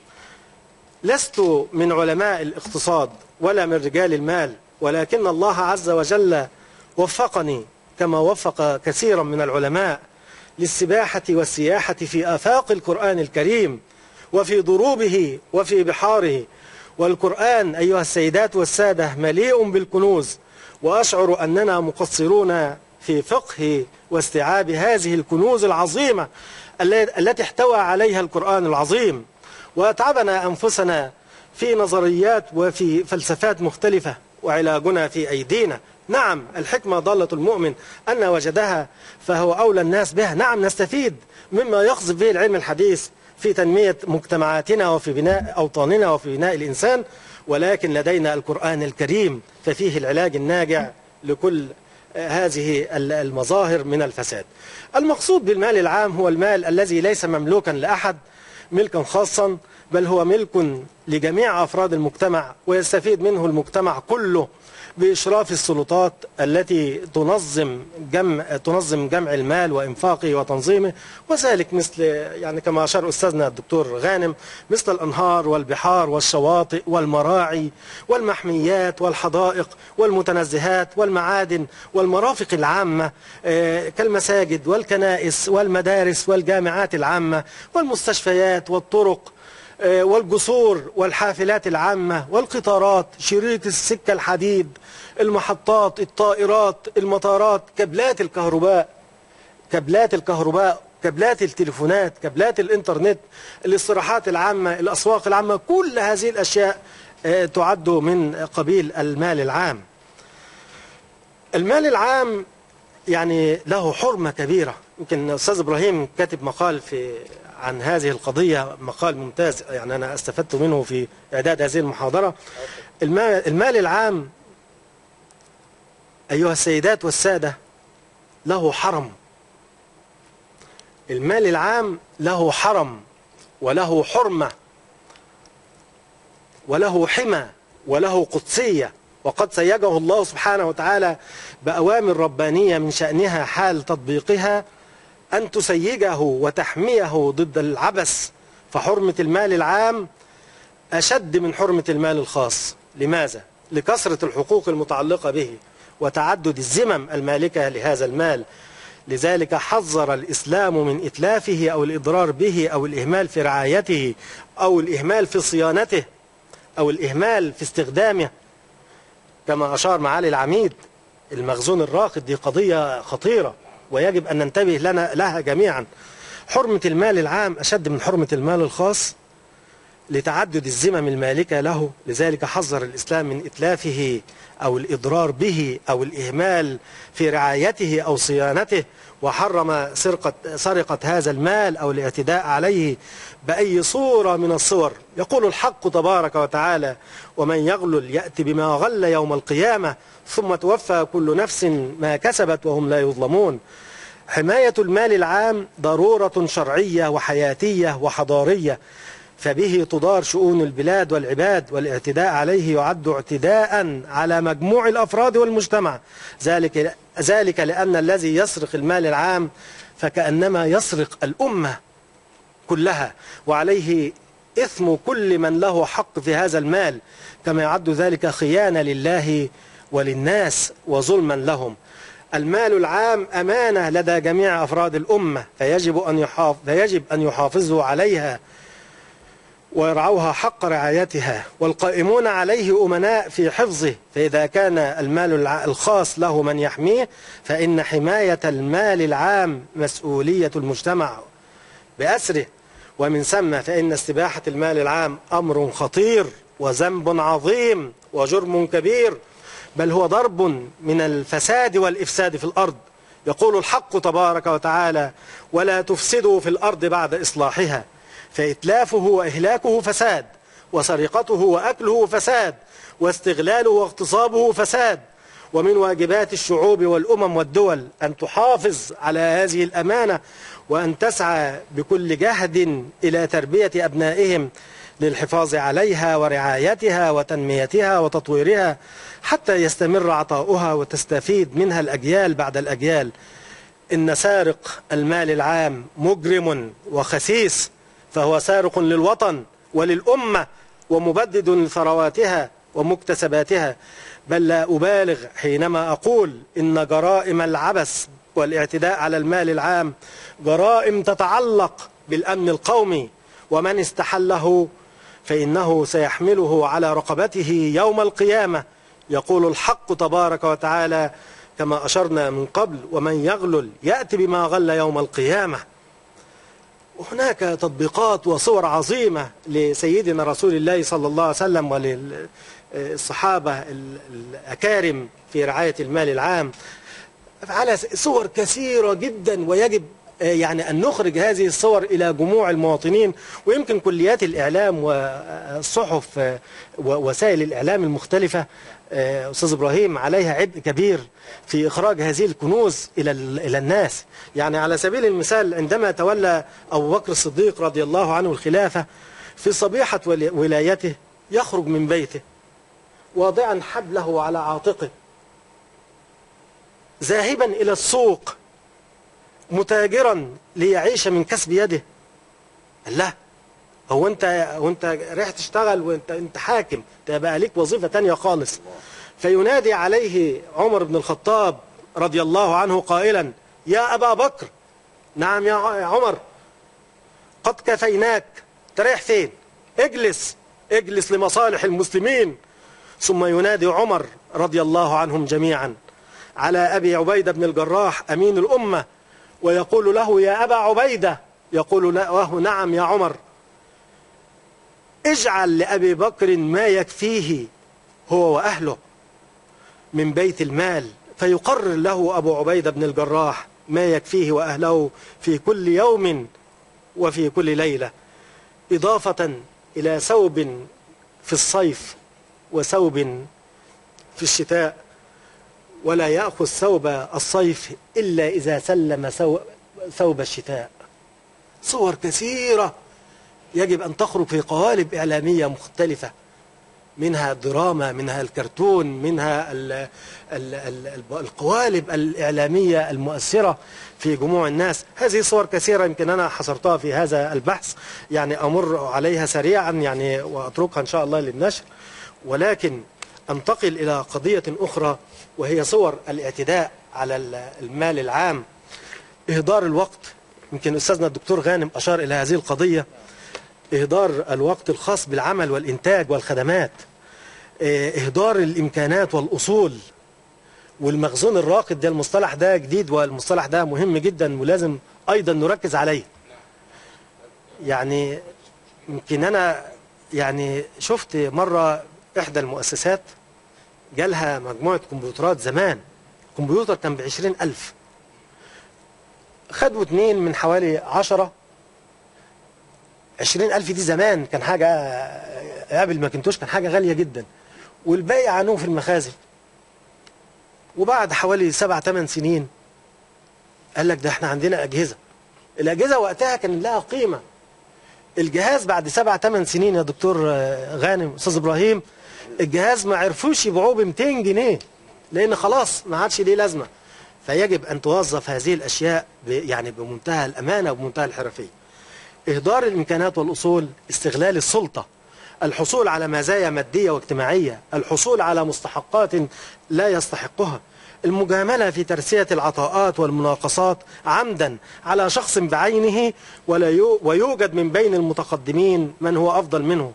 Speaker 3: لست من علماء الاقتصاد ولا من رجال المال، ولكن الله عز وجل وفقني كما وفق كثيرا من العلماء للسباحة والسياحة في آفاق القرآن الكريم وفي ضروبه وفي بحاره. والقرآن أيها السيدات والسادة مليء بالكنوز، وأشعر أننا مقصرون في فقه واستيعاب هذه الكنوز العظيمة التي احتوى عليها القرآن العظيم. وأتعبنا أنفسنا في نظريات وفي فلسفات مختلفة وعلاجنا في أيدينا. نعم، الحكمة ضالة المؤمن، أن وجدها فهو أولى الناس بها. نعم، نستفيد مما يقذف به العلم الحديث في تنمية مجتمعاتنا وفي بناء أوطاننا وفي بناء الإنسان، ولكن لدينا القرآن الكريم ففيه العلاج الناجع لكل هذه المظاهر من الفساد. المقصود بالمال العام هو المال الذي ليس مملوكا لأحد ملكا خاصا، بل هو ملك لجميع أفراد المجتمع، ويستفيد منه المجتمع كله بإشراف السلطات التي تنظم جمع تنظم جمع المال وإنفاقه وتنظيمه، وذلك مثل يعني كما أشار أستاذنا الدكتور غانم مثل الأنهار والبحار والشواطئ والمراعي والمحميات والحدائق والمتنزهات والمعادن والمرافق العامة كالمساجد والكنائس والمدارس والجامعات العامة والمستشفيات والطرق والجسور والحافلات العامة والقطارات، شريط السكة الحديد، المحطات، الطائرات، المطارات، كابلات الكهرباء كابلات الكهرباء كابلات التليفونات، كابلات الانترنت، الاستراحات العامة، الأسواق العامة، كل هذه الأشياء تعد من قبيل المال العام. المال العام يعني له حرمة كبيرة. يمكن أستاذ إبراهيم كاتب مقال في عن هذه القضية، مقال ممتاز، يعني أنا استفدت منه في إعداد هذه المحاضرة. المال, المال العام أيها السيدات والسادة له حرم. المال العام له حرم وله حرمة وله حمى وله قدسية، وقد سيجه الله سبحانه وتعالى بأوامر ربانية من شأنها حال تطبيقها أن تسيجه وتحميه ضد العبث. فحرمة المال العام أشد من حرمة المال الخاص. لماذا؟ لكثرة الحقوق المتعلقة به وتعدد الذمم المالكة لهذا المال. لذلك حذر الإسلام من إتلافه أو الإضرار به أو الإهمال في رعايته أو الإهمال في صيانته أو الإهمال في استخدامه، كما أشار معالي العميد. المخزون الراقد دي قضية خطيرة ويجب أن ننتبه لنا لها جميعا. حرمة المال العام أشد من حرمة المال الخاص لتعدد الذمم المالكة له. لذلك حذر الإسلام من إتلافه أو الإضرار به أو الإهمال في رعايته أو صيانته، وحرم سرقة, سرقة هذا المال أو الاعتداء عليه بأي صورة من الصور. يقول الحق تبارك وتعالى: ومن يغلل يأتي بما غل يوم القيامة ثم توفى كل نفس ما كسبت وهم لا يظلمون. حماية المال العام ضرورة شرعية وحياتية وحضارية، فبه تدار شؤون البلاد والعباد، والاعتداء عليه يعد اعتداء على مجموع الأفراد والمجتمع. ذلك ذلك لأن الذي يسرق المال العام فكأنما يسرق الأمة كلها، وعليه إثم كل من له حق في هذا المال، كما يعد ذلك خيانة لله وللناس وظلما لهم. المال العام أمانة لدى جميع أفراد الأمة، فيجب أن يحافظ فيجب أن يحافظوا عليها ويرعوها حق رعايتها، والقائمون عليه أمناء في حفظه. فإذا كان المال الخاص له من يحميه فإن حماية المال العام مسؤولية المجتمع بأسره. ومن ثم فإن استباحة المال العام أمر خطير وذنب عظيم وجرم كبير، بل هو ضرب من الفساد والإفساد في الأرض. يقول الحق تبارك وتعالى: ولا تفسدوا في الأرض بعد إصلاحها. فإتلافه وإهلاكه فساد، وسرقته وأكله فساد، واستغلاله واغتصابه فساد. ومن واجبات الشعوب والأمم والدول أن تحافظ على هذه الأمانة، وأن تسعى بكل جهد إلى تربية أبنائهم للحفاظ عليها ورعايتها وتنميتها وتطويرها، حتى يستمر عطاؤها وتستفيد منها الأجيال بعد الأجيال. إن سارق المال العام مجرم وخسيس، فهو سارق للوطن وللأمة ومبدد لثرواتها ومكتسباتها. بل لا أبالغ حينما أقول إن جرائم العبث والاعتداء على المال العام جرائم تتعلق بالأمن القومي، ومن استحله فإنه سيحمله على رقبته يوم القيامة. يقول الحق تبارك وتعالى كما أشرنا من قبل: ومن يغلل يأتي بما غل يوم القيامة. وهناك تطبيقات وصور عظيمة لسيدنا رسول الله صلى الله عليه وسلم وللصحابة الأكارم في رعاية المال العام على صور كثيرة جدا، ويجب يعني أن نخرج هذه الصور إلى جموع المواطنين. ويمكن كليات الإعلام والصحف ووسائل الإعلام المختلفة أستاذ إبراهيم عليها عبء كبير في إخراج هذه الكنوز إلى إلى الناس. يعني على سبيل المثال، عندما تولى أبو بكر الصديق رضي الله عنه الخلافة، في صبيحة ولايته يخرج من بيته واضعا حبله على عاتقه، ذاهبا إلى السوق متاجرا ليعيش من كسب يده. الله، هو انت وانت رايح تشتغل وانت انت حاكم، تبقى ليك وظيفة تانية خالص. فينادي عليه عمر بن الخطاب رضي الله عنه قائلا: يا أبا بكر. نعم يا عمر، قد كفيناك، تريح فين؟ اجلس اجلس لمصالح المسلمين. ثم ينادي عمر رضي الله عنهم جميعا على أبي عبيدة بن الجراح أمين الأمة ويقول له يا أبا عبيدة، يقول له نعم يا عمر، اجعل لأبي بكر ما يكفيه هو وأهله من بيت المال، فيقرر له أبو عبيدة بن الجراح ما يكفيه وأهله في كل يوم وفي كل ليلة، إضافة إلى ثوب في الصيف وثوب في الشتاء، ولا يأخذ ثوب الصيف إلا إذا سلم ثوب الشتاء. صور كثيرة يجب أن تخرج في قوالب إعلامية مختلفة، منها الدراما، منها الكرتون، منها ال ال ال القوالب الإعلامية المؤثرة في جموع الناس. هذه صور كثيرة يمكن أنا حصرتها في هذا البحث، يعني أمر عليها سريعا يعني وأتركها إن شاء الله للنشر، ولكن أنتقل إلى قضية أخرى وهي صور الاعتداء على المال العام، إهدار الوقت. يمكن أستاذنا الدكتور غانم أشار إلى هذه القضية، إهدار الوقت الخاص بالعمل والإنتاج والخدمات، إهدار الإمكانات والأصول والمخزون الراقد. ده المصطلح ده جديد، والمصطلح ده مهم جدا ولازم أيضا نركز عليه. يعني يمكن أنا يعني شفت مرة إحدى المؤسسات جالها مجموعة كمبيوترات زمان، كمبيوتر كان بعشرين ألف، خدوا اتنين من حوالي عشرة. عشرين ألف دي زمان كان حاجة، قبل ماكنتوش كان حاجة غالية جدا، والباقي عنوه في المخازن. وبعد حوالي سبع ثمان سنين قال لك ده احنا عندنا أجهزة. الأجهزة وقتها كان لها قيمة. الجهاز بعد سبع ثمان سنين يا دكتور غانم أستاذ إبراهيم، الجهاز ما عرفوش يبيعوه ب مئتين جنيه، لأن خلاص ما عادش ليه لازمة. فيجب أن توظف هذه الأشياء يعني بمنتهى الأمانة وبمنتهى الحرفية. إهدار الإمكانات والأصول، استغلال السلطة، الحصول على مزايا مادية واجتماعية، الحصول على مستحقات لا يستحقها، المجاملة في ترسية العطاءات والمناقصات عمدا على شخص بعينه ولا يو ويوجد من بين المتقدمين من هو أفضل منه.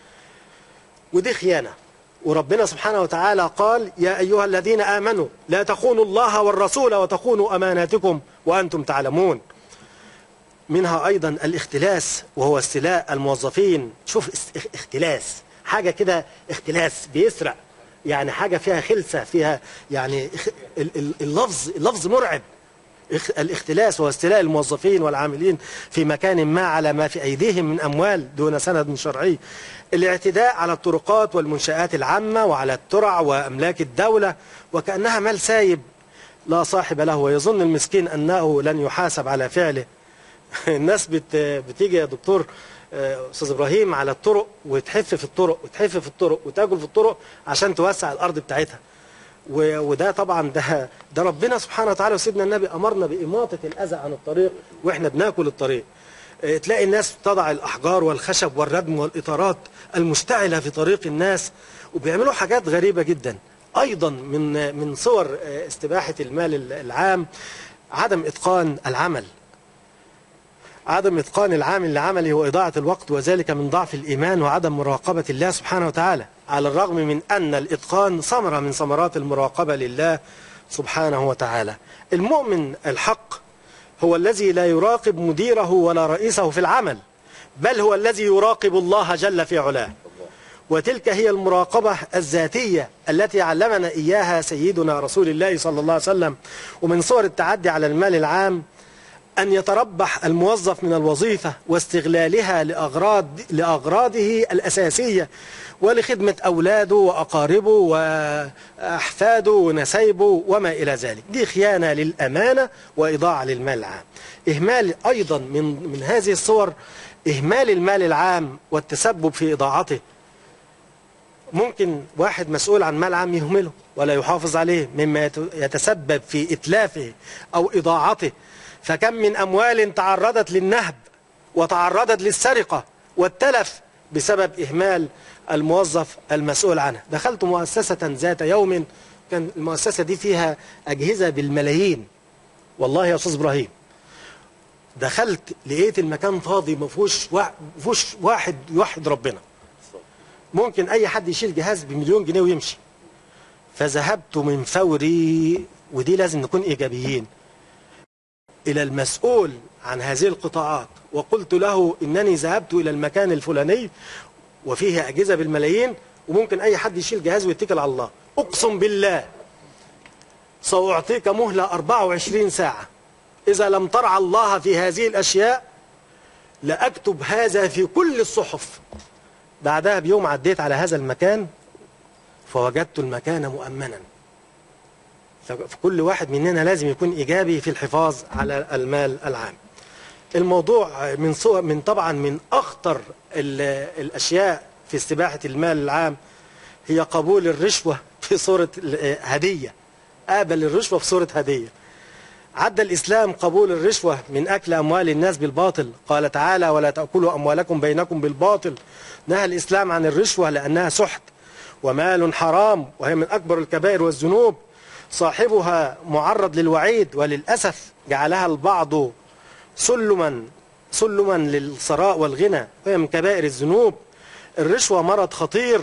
Speaker 3: ودي خيانة. وربنا سبحانه وتعالى قال يا أيها الذين آمنوا لا تخونوا الله والرسول وتخونوا أماناتكم وأنتم تعلمون. منها أيضا الاختلاس، وهو استيلاء الموظفين. شوف اختلاس، حاجة كده اختلاس بيسرق، يعني حاجة فيها خلسة، فيها يعني اللفظ اللفظ مرعب. الاختلاس واستيلاء الموظفين والعاملين في مكان ما على ما في أيديهم من أموال دون سند شرعي. الاعتداء على الطرقات والمنشآت العامة وعلى الترع وأملاك الدولة وكأنها مال سايب لا صاحب له، ويظن المسكين أنه لن يحاسب على فعله. الناس بت بتيجي يا دكتور أستاذ إبراهيم على الطرق وتحف في الطرق وتحف في الطرق وتاكل في الطرق عشان توسع الأرض بتاعتها. وده طبعا ده ده ربنا سبحانه وتعالى وسيدنا النبي أمرنا بإماطة الأذى عن الطريق وإحنا بناكل الطريق. تلاقي الناس تضع الأحجار والخشب والردم والإطارات المشتعلة في طريق الناس، وبيعملوا حاجات غريبة جدا. أيضا من من صور استباحة المال العام عدم إتقان العمل. عدم إتقان العامل لعمله وإضاعة الوقت، وذلك من ضعف الإيمان وعدم مراقبة الله سبحانه وتعالى، على الرغم من أن الإتقان ثمرة من ثمرات المراقبة لله سبحانه وتعالى. المؤمن الحق هو الذي لا يراقب مديره ولا رئيسه في العمل، بل هو الذي يراقب الله جل في علاه. وتلك هي المراقبة الذاتية التي علمنا إياها سيدنا رسول الله صلى الله عليه وسلم. ومن صور التعدي على المال العام أن يتربح الموظف من الوظيفة واستغلالها لأغراض لأغراضه الأساسية ولخدمة أولاده وأقاربه وأحفاده ونسايبه وما إلى ذلك. دي خيانة للأمانة وإضاعة للمال العام. إهمال أيضا من من هذه الصور إهمال المال العام والتسبب في إضاعته. ممكن واحد مسؤول عن مال عام يهمله ولا يحافظ عليه، مما يتسبب في إتلافه أو إضاعته. فكم من أموال تعرضت للنهب وتعرضت للسرقة والتلف بسبب إهمال الموظف المسؤول عنها. دخلت مؤسسة ذات يوم، كان المؤسسة دي فيها أجهزة بالملايين. والله يا أستاذ إبراهيم دخلت لقيت المكان فاضي، ما فيهوش واحد يوحد ربنا. ممكن أي حد يشيل جهاز بمليون جنيه ويمشي. فذهبت من فوري، ودي لازم نكون إيجابيين، إلى المسؤول عن هذه القطاعات وقلت له إنني ذهبت إلى المكان الفلاني وفيه أجهزة بالملايين وممكن أي حد يشيل جهاز ويتكل على الله، أقسم بالله سأعطيك مهلة أربعة وعشرين ساعة، إذا لم ترعى الله في هذه الأشياء لأكتب هذا في كل الصحف. بعدها بيوم عديت على هذا المكان فوجدت المكان مؤمنا. فكل واحد مننا لازم يكون إيجابي في الحفاظ على المال العام. الموضوع من صور من طبعا من أخطر الأشياء في استباحة المال العام هي قبول الرشوة في صورة هدية. قابل الرشوة في صورة هدية. عد الإسلام قبول الرشوة من أكل أموال الناس بالباطل، قال تعالى ولا تأكلوا أموالكم بينكم بالباطل. نهى الإسلام عن الرشوة لأنها سحت ومال حرام وهي من أكبر الكبائر والذنوب، صاحبها معرض للوعيد، وللأسف جعلها البعض سلما سلما للثراء والغنى وهي من كبائر الذنوب. الرشوة مرض خطير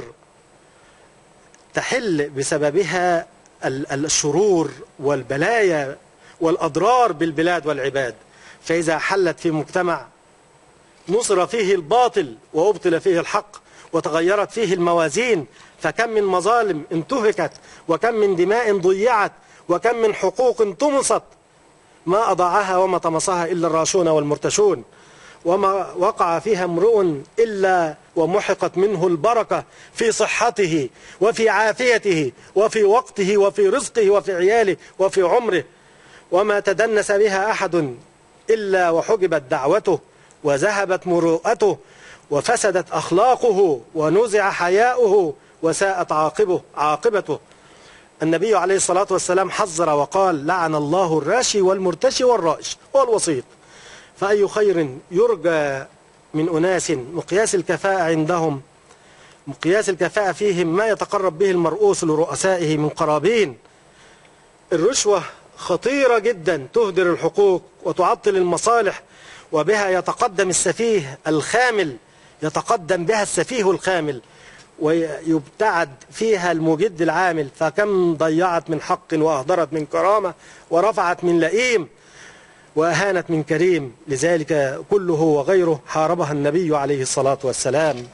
Speaker 3: تحل بسببها الشرور والبلايا والأضرار بالبلاد والعباد، فإذا حلت في مجتمع نصر فيه الباطل وأبطل فيه الحق وتغيرت فيه الموازين، فكم من مظالم انتهكت وكم من دماء ضيعت وكم من حقوق طمست ما أضاعها وما طمسها إلا الراشون والمرتشون، وما وقع فيها امرؤ إلا ومحقت منه البركة في صحته وفي عافيته وفي وقته وفي رزقه وفي عياله وفي عمره، وما تدنس بها أحد إلا وحجبت دعوته وذهبت مروءته وفسدت أخلاقه ونزع حياؤه وساءت عاقبه عاقبته. النبي عليه الصلاة والسلام حذر وقال لعن الله الراشي والمرتشي والرائش والوسيط. فأي خير يرجى من أناس مقياس الكفاءة عندهم مقياس الكفاءة فيهم ما يتقرب به المرؤوس لرؤسائه من قرابين. الرشوة خطيرة جدا، تهدر الحقوق وتعطل المصالح، وبها يتقدم السفيه الخامل يتقدم بها السفيه الخامل ويبتعد فيها المجد العامل، فكم ضيعت من حق وأهدرت من كرامة ورفعت من لئيم وأهانت من كريم. لذلك كله وغيره حاربها النبي عليه الصلاة والسلام.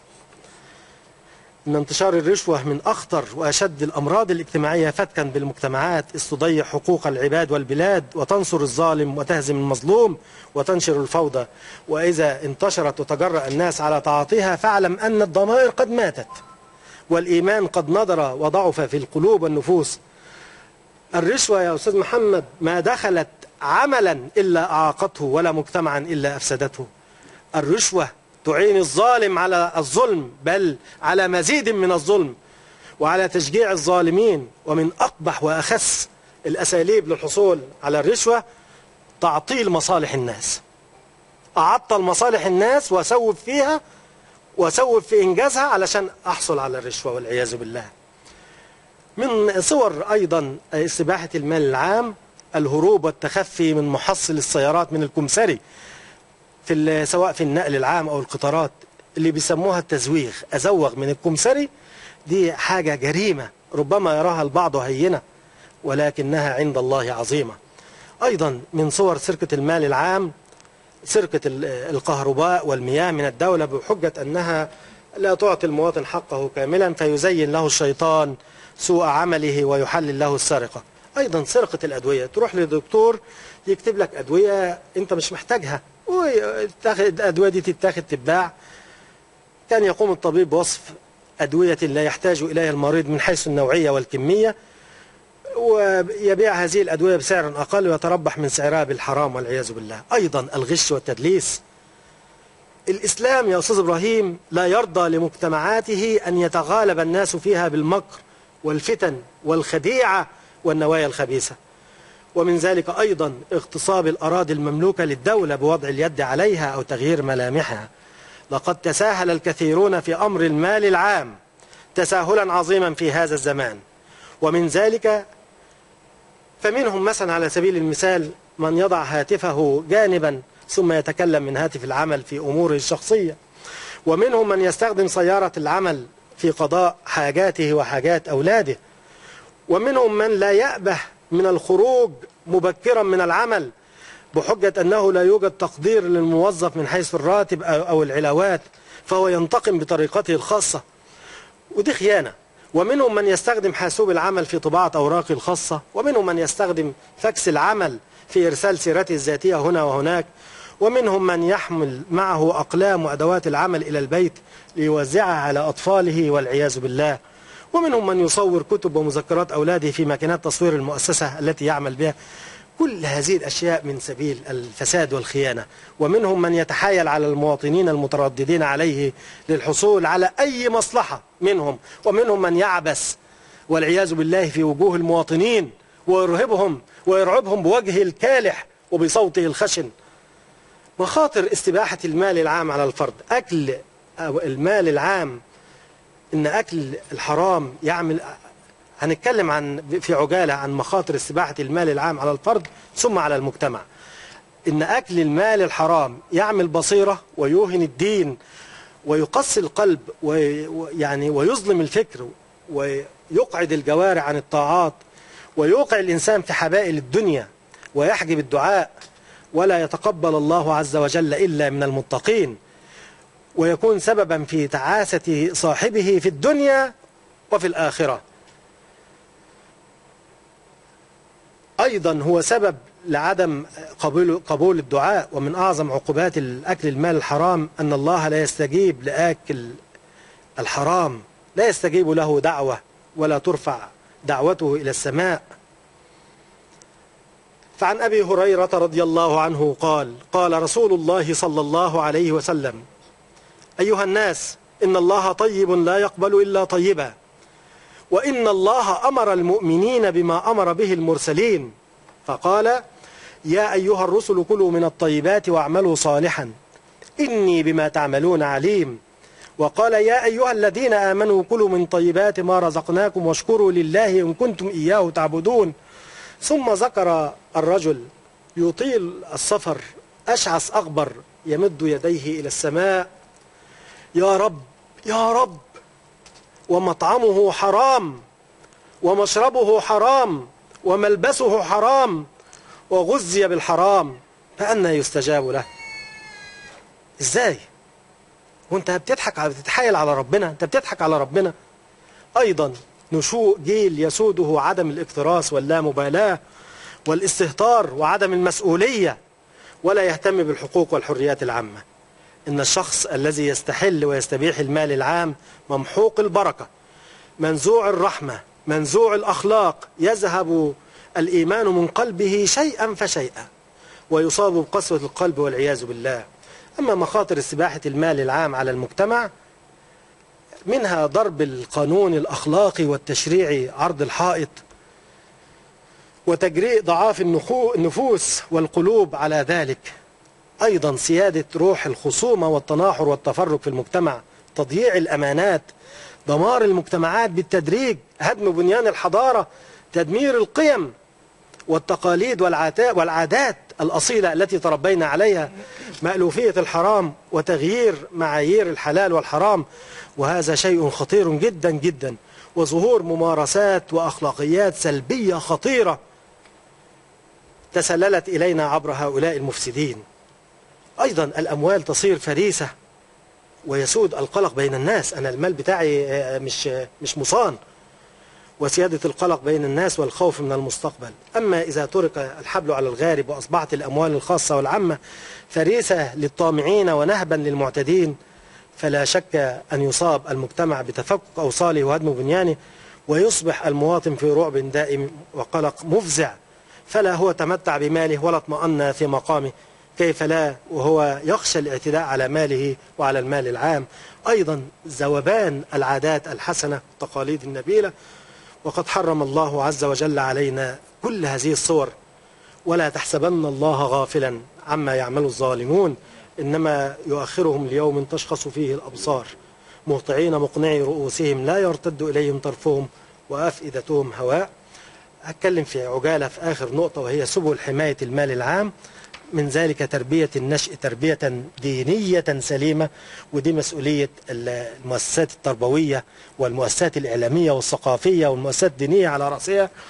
Speaker 3: إن انتشار الرشوة من أخطر وأشد الأمراض الاجتماعية فتكا بالمجتمعات، إذ تضيع حقوق العباد والبلاد وتنصر الظالم وتهزم المظلوم وتنشر الفوضى. وإذا انتشرت وتجرأ الناس على تعاطيها فاعلم أن الضمائر قد ماتت والإيمان قد نضر وضعف في القلوب والنفوس. الرشوة يا أستاذ محمد ما دخلت عملا إلا أعاقته ولا مجتمعا إلا أفسدته. الرشوة تعين الظالم على الظلم بل على مزيد من الظلم وعلى تشجيع الظالمين. ومن أقبح وأخس الأساليب للحصول على الرشوة تعطيل مصالح الناس. أعطل مصالح الناس وأسوف فيها وأسوف في إنجازها علشان أحصل على الرشوة والعياذ بالله. من صور أيضا استباحة المال العام الهروب والتخفي من محصل السيارات من الكمسري في سواء في النقل العام أو القطارات اللي بيسموها التزويغ. أزوغ من الكمسري دي حاجة جريمة ربما يراها البعض هينة ولكنها عند الله عظيمة. أيضا من صور سرقة المال العام سرقة الكهرباء والمياه من الدولة بحجة أنها لا تعطي المواطن حقه كاملا فيزين له الشيطان سوء عمله ويحلل له السرقة. أيضا سرقة الأدوية، تروح لدكتور يكتب لك أدوية أنت مش محتاجها والأدوية دي تتاخد تتباع. كان يقوم الطبيب بوصف أدوية لا يحتاج إليها المريض من حيث النوعية والكمية ويبيع هذه الأدوية بسعر أقل ويتربح من سعرها بالحرام والعياذ بالله. أيضا الغش والتدليس. الإسلام يا أستاذ إبراهيم لا يرضى لمجتمعاته أن يتغالب الناس فيها بالمكر والفتن والخديعة والنوايا الخبيثة. ومن ذلك أيضا اغتصاب الأراضي المملوكة للدولة بوضع اليد عليها أو تغيير ملامحها. لقد تساهل الكثيرون في أمر المال العام تساهلا عظيما في هذا الزمان. ومن ذلك فمنهم مثلا على سبيل المثال من يضع هاتفه جانبا ثم يتكلم من هاتف العمل في أموره الشخصية، ومنهم من يستخدم سيارة العمل في قضاء حاجاته وحاجات أولاده، ومنهم من لا يأبه من الخروج مبكرا من العمل بحجة أنه لا يوجد تقدير للموظف من حيث الراتب أو العلاوات، فهو ينتقم بطريقته الخاصة، ودي خيانة. ومنهم من يستخدم حاسوب العمل في طباعة أوراقه الخاصة، ومنهم من يستخدم فاكس العمل في إرسال سيرته الذاتية هنا وهناك، ومنهم من يحمل معه أقلام وأدوات العمل إلى البيت ليوزعها على أطفاله والعياذ بالله، ومنهم من يصور كتب ومذكرات أولاده في ماكينات تصوير المؤسسة التي يعمل بها. كل هذه الأشياء من سبيل الفساد والخيانة. ومنهم من يتحايل على المواطنين المترددين عليه للحصول على أي مصلحة منهم، ومنهم من يعبث والعياذ بالله في وجوه المواطنين ويرهبهم ويرعبهم بوجهه الكالح وبصوته الخشن. مخاطر استباحة المال العام على الفرد. أكل المال العام، إن أكل الحرام يعمل، هنتكلم عن في عجالة عن مخاطر استباحة المال العام على الفرد ثم على المجتمع. إن أكل المال الحرام يعمل بصيرة ويوهن الدين ويقسي القلب ويعني ويظلم الفكر ويقعد الجوارح عن الطاعات ويوقع الإنسان في حبائل الدنيا ويحجب الدعاء، ولا يتقبل الله عز وجل إلا من المتقين، ويكون سببا في تعاسة صاحبه في الدنيا وفي الآخرة. أيضا هو سبب لعدم قبول قبول الدعاء. ومن أعظم عقوبات الأكل المال الحرام أن الله لا يستجيب لآكل الحرام، لا يستجيب له دعوة ولا ترفع دعوته إلى السماء. فعن أبي هريرة رضي الله عنه قال: قال رسول الله صلى الله عليه وسلم: أيها الناس، إن الله طيب لا يقبل إلا طيبا، وإن الله أمر المؤمنين بما أمر به المرسلين، فقال: يا أيها الرسل كلوا من الطيبات واعملوا صالحا إني بما تعملون عليم. وقال: يا أيها الذين آمنوا كلوا من طيبات ما رزقناكم واشكروا لله إن كنتم إياه تعبدون. ثم ذكر الرجل يطيل السفر أشعث أغبر يمد يديه إلى السماء: يا رب يا رب، ومطعمه حرام ومشربه حرام وملبسه حرام وغذي بالحرام، فأنى يستجاب له؟ إزاي؟ وانت بتضحك بتتحايل على ربنا؟ انت بتضحك على ربنا. أيضا نشوء جيل يسوده عدم الاكتراث واللامبالاة والاستهتار وعدم المسؤولية، ولا يهتم بالحقوق والحريات العامة. إن الشخص الذي يستحل ويستبيح المال العام ممحوق البركة، منزوع الرحمة، منزوع الأخلاق، يذهب الإيمان من قلبه شيئا فشيئا ويصاب بقسوة القلب والعياذ بالله. أما مخاطر استباحة المال العام على المجتمع، منها ضرب القانون الأخلاقي والتشريعي عرض الحائط، وتجريء ضعاف النفوس والقلوب على ذلك. أيضا سيادة روح الخصومة والتناحر والتفرق في المجتمع، تضييع الأمانات، دمار المجتمعات بالتدريج، هدم بنيان الحضارة، تدمير القيم والتقاليد والعادات الأصيلة التي تربينا عليها، مألوفية الحرام وتغيير معايير الحلال والحرام، وهذا شيء خطير جدا جدا. وظهور ممارسات وأخلاقيات سلبية خطيرة تسللت إلينا عبر هؤلاء المفسدين. أيضا الأموال تصير فريسة ويسود القلق بين الناس. أنا المال بتاعي مش مش مصان، وسيادة القلق بين الناس والخوف من المستقبل. أما إذا ترك الحبل على الغارب وأصبحت الأموال الخاصة والعامة فريسة للطامعين ونهبا للمعتدين، فلا شك أن يصاب المجتمع بتفكك أوصاله وهدم بنيانه، ويصبح المواطن في رعب دائم وقلق مفزع، فلا هو تمتع بماله ولا اطمأن في مقامه، كيف لا وهو يخشى الاعتداء على ماله وعلى المال العام. أيضا ذوبان العادات الحسنة والتقاليد النبيلة، وقد حرم الله عز وجل علينا كل هذه الصور. ولا تحسبن الله غافلا عما يعمل الظالمون، إنما يؤخرهم ليوم تشخص فيه الأبصار مهطعين مقنعي رؤوسهم لا يرتد إليهم طرفهم وأفئدتهم هواء. هتكلم في عجالة في آخر نقطة، وهي سبل حماية المال العام. من ذلك تربية النشء تربية دينية سليمة، ودي مسؤولية المؤسسات التربوية والمؤسسات الإعلامية والثقافية والمؤسسات الدينية على رأسها.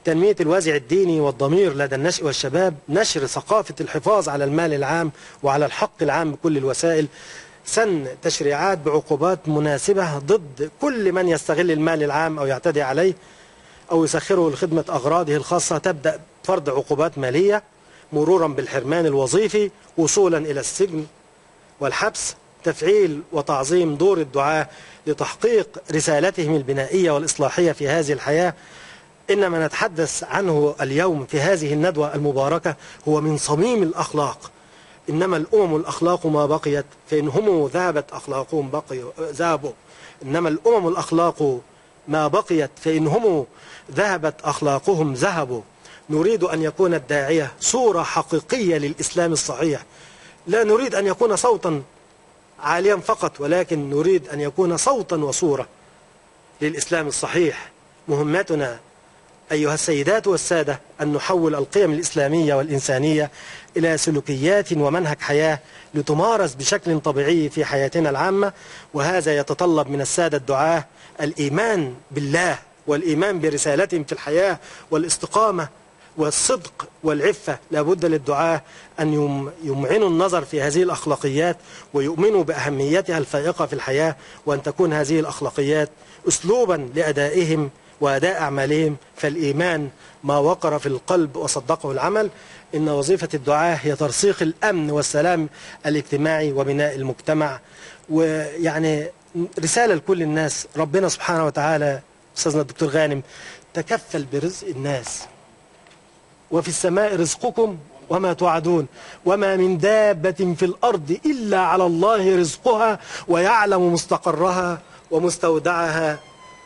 Speaker 3: تنمية الوازع الديني والضمير لدى النشء والشباب، نشر ثقافة الحفاظ على المال العام وعلى الحق العام بكل الوسائل، سن تشريعات بعقوبات مناسبة ضد كل من يستغل المال العام أو يعتدي عليه أو يسخره لخدمة أغراضه الخاصة، تبدأ فرض عقوبات مالية مرورا بالحرمان الوظيفي وصولا إلى السجن والحبس، تفعيل وتعظيم دور الدعاة لتحقيق رسالتهم البنائية والإصلاحية في هذه الحياة. إن ما نتحدث عنه اليوم في هذه الندوة المباركة هو من صميم الأخلاق. إنما الأمم الأخلاق ما بقيت، فإن هم ذهبت أخلاقهم بقيوا ذهبوا. إنما الأمم الأخلاق ما بقيت، فإن هم ذهبت أخلاقهم ذهبوا. نريد أن يكون الداعية صورة حقيقية للإسلام الصحيح، لا نريد أن يكون صوتا عاليا فقط، ولكن نريد أن يكون صوتا وصورة للإسلام الصحيح. مهمتنا أيها السيدات والسادة أن نحول القيم الإسلامية والإنسانية إلى سلوكيات ومنهج حياة لتمارس بشكل طبيعي في حياتنا العامة، وهذا يتطلب من السادة الدعاة الإيمان بالله والإيمان برسالتهم في الحياة والاستقامة والصدق والعفة. لابد للدعاة أن يمعنوا النظر في هذه الأخلاقيات ويؤمنوا بأهميتها الفائقة في الحياة، وأن تكون هذه الأخلاقيات أسلوبا لأدائهم وأداء أعمالهم. فالإيمان ما وقر في القلب وصدقه العمل. إن وظيفة الدعاة هي ترسيخ الأمن والسلام الاجتماعي وبناء المجتمع. ويعني رسالة لكل الناس، ربنا سبحانه وتعالى أستاذنا الدكتور غانم تكفل برزق الناس، وفي السماء رزقكم وما توعدون، وما من دابة في الأرض إلا على الله رزقها ويعلم مستقرها ومستودعها.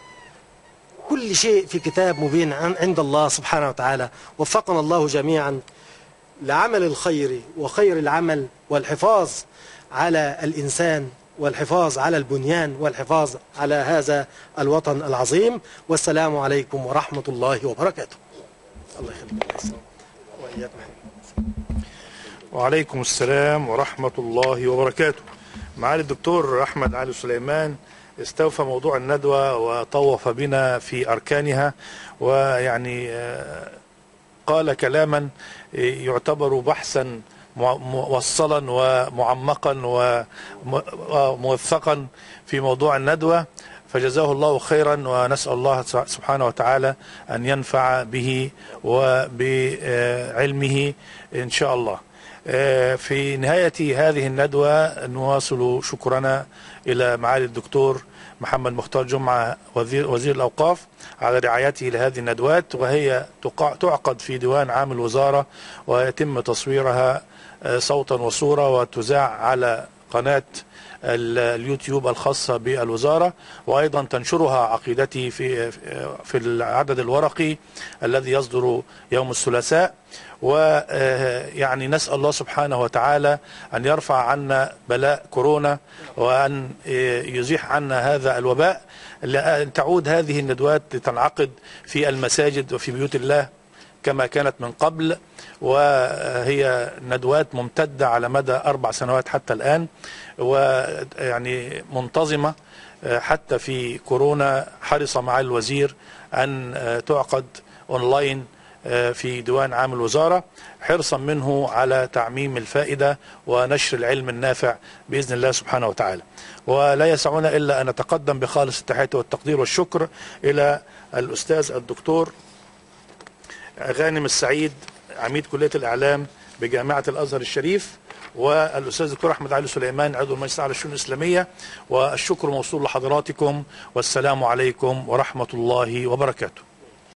Speaker 3: كل شيء في كتاب مبين عند الله سبحانه وتعالى. وفقنا الله جميعا لعمل الخير وخير العمل والحفاظ على الإنسان والحفاظ على البنيان والحفاظ على هذا الوطن العظيم. والسلام عليكم ورحمة الله وبركاته. الله يخليك. وإياكم.
Speaker 1: وعليكم السلام ورحمة الله وبركاته. معالي الدكتور أحمد علي سليمان استوفى موضوع الندوة وطوف بنا في أركانها، ويعني قال كلاما يعتبر بحثا موصلا ومعمقا وموثقا في موضوع الندوة، فجزاه الله خيرا، ونسأل الله سبحانه وتعالى أن ينفع به وبعلمه إن شاء الله. في نهاية هذه الندوة نواصل شكرنا إلى معالي الدكتور محمد مختار جمعة وزير, وزير الأوقاف على رعايته لهذه الندوات، وهي تعقد في ديوان عام الوزارة ويتم تصويرها صوتا وصورة وتذاع على قناة اليوتيوب الخاصة بالوزارة، وأيضا تنشرها عقيدتي في في العدد الورقي الذي يصدر يوم الثلاثاء. ويعني نسأل الله سبحانه وتعالى أن يرفع عنا بلاء كورونا وأن يزيح عنا هذا الوباء، لأن تعود هذه الندوات لتنعقد في المساجد وفي بيوت الله كما كانت من قبل، وهي ندوات ممتدة على مدى أربع سنوات حتى الآن، ويعني منتظمة حتى في كورونا. حرص معالي الوزير أن تعقد أونلاين في ديوان عام الوزارة حرصا منه على تعميم الفائدة ونشر العلم النافع بإذن الله سبحانه وتعالى. ولا يسعنا إلا أن نتقدم بخالص التحية والتقدير والشكر إلى الأستاذ الدكتور غانم السعيد عميد كلية الإعلام بجامعة الأزهر الشريف، والأستاذ الدكتور أحمد علي سليمان عضو المجلس على الشؤون الإسلامية، والشكر موصول لحضراتكم، والسلام عليكم ورحمة الله وبركاته.